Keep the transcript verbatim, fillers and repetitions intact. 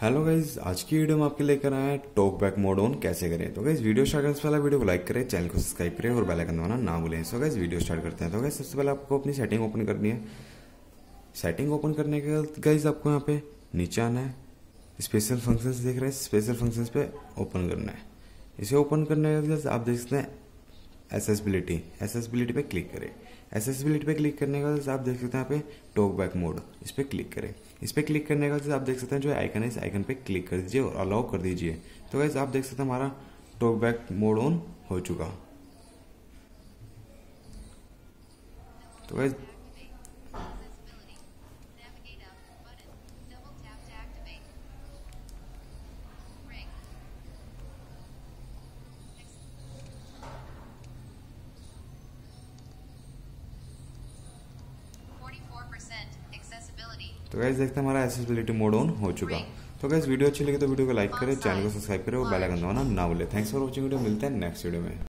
Hello guys, आज की video में आपके लेकर आए हैं टॉक बैक मोड ऑन कैसे करें। तो गाइज वीडियो स्टार्ट करने से पहले वीडियो को लाइक करें, चैनल को सब्सक्राइब करें और बेल आइकन दबाना ना भूलें। सो गाइज वीडियो स्टार्ट करते हैं। तो गाइज सबसे पहले आपको अपनी सेटिंग ओपन करनी है। सेटिंग ओपन करने के बाद गाइज आपको यहाँ पे नीचे आना है, स्पेशल फंक्शंस देख रहे हैं, स्पेशल फंक्शंस पे ओपन करना है। इसे ओपन करने के बाद आप देख सकते हैं एसेसिबिलिटी एसेसिबिलिटी पे क्लिक करें। एसेसिबिलिटी पे क्लिक करने के बाद आप देख सकते हैं यहाँ पे टॉक बैक मोड, इस पर क्लिक करें। इस पर क्लिक करने के बाद आप देख सकते हैं जो आइकन है, इस आइकन पे क्लिक कर दीजिए और अलाउ कर दीजिए। तो गाइस आप देख सकते हैं हमारा टॉक बैक मोड ऑन हो चुका। तो गाइस तो गाइस देखते हैं हमारा एसेसिबिलिटी मोड ऑन हो चुका। तो गाइस वीडियो अच्छी लगी तो वीडियो को लाइक करें, चैनल को सब्सक्राइब करें और बेल आइकन दबाना ना भूलें। थैंक्स फॉर वॉचिंग वीडियो, मिलते हैं नेक्स्ट वीडियो में।